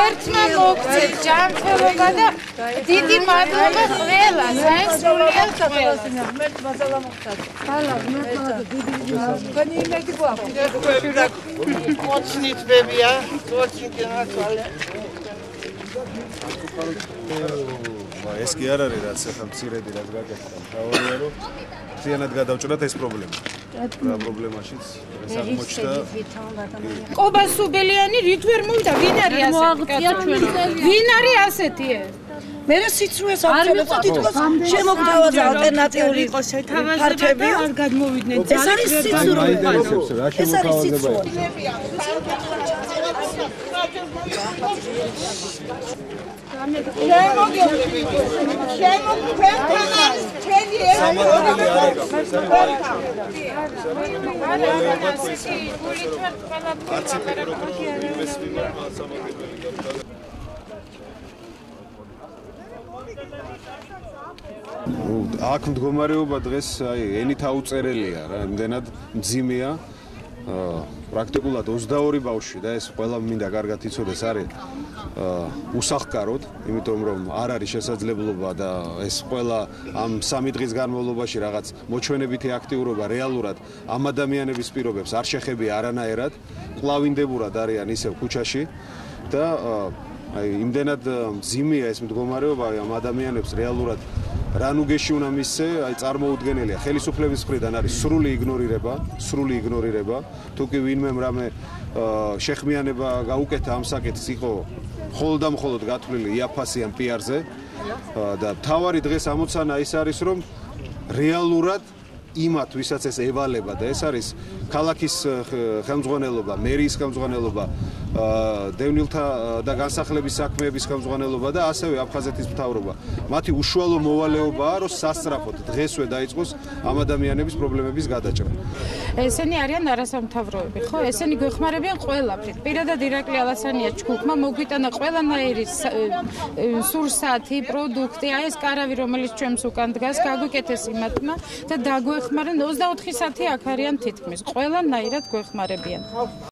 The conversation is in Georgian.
ერთმა მოგწევ ჯანმრთელობა და დიდი მადლობა ყველას, აი სრულიად ყველას. ეს კი არ არის რაც ახლა მცირედი რაც გაკეთდა თავია რომ მთლიანად გადავჭრათ ეს პრობლემა. რა პრობლემაშიც ეს აღმოჩნდა. კობასუბელიანი რით ვერ მოვიდა, ვინ არის ასეთი? ვინ არის ასეთი? მე სიცრუეს აღწევს თითქოს შემოგთავაზა ალტერნატიული ფართები არ გადმოვიდნენ. ეს არის სიცრუე. ეს არის სიცრუე. აქ მდგომარეობა დღეს აი ენით აუწერელია რა, იმდენად მძიმეა. პრაქტიკულად 22 ბავშვი და ეს ყველა მინდა კარგად იცოდეს არის უსახკაროდ, იმიტომ რომ არ არის შესაძლებლობა და ეს ყველა ამ 3 დღის განმავლობაში რაღაც მოჩვენებითი აქტიურობა რეალურად ამ ადამიანების პირობებს არ შეხებია არანაირად, ყლავინდებურად არიან ისევ ქუჩაში და აი იმდენად მძიმეა ეს მდგომარეობა ამ ადამიანებს რეალურად რანუ გეში უნდა მისცე, აი წარმოუდგენელია. ხელისუფლების მხრიდან არის სრული იგნორირება. თუ კი ვინმემ რამე შეხმიანება გაუკეთა ამ საკითხს იყო მხოლოდ და მხოლოდ გათვლილი იაფასიან პიარზე და თავარი დღეს ამოცანა ის არის რომ რეალურად იმათ ვისაც ეს ევალება და ეს არის ქალაქის ხელმძღვანელობა, მერიის ხელმძღვანელობა, დევნილთა და განსახლების საქმეების ხელმძღვანელობა და ასევე აფხაზეთის მთავრობა. მათი უშუალო მოვალეობაა, რომ სასწრაფოდ დღესვე დაიწყოს ამ ადამიანების პრობლემების გადაჭრა. ესენი არიან არასამთავროები, ხო? ესენი გვეხმარებიან ყველაფრით. პირადად ირაკლი ალასანია ჯგუფმა მოგვიტანა ყველანაირი სურსათი, პროდუქტი, აი ეს კარავი, რომელიც ჩვენს უკან დგას, გაგვიკეთეს იმათმა და დაგვეხმარებიან 24 საათი აქ არიან თითქმის. ყველანაირად გვეხმარებიან.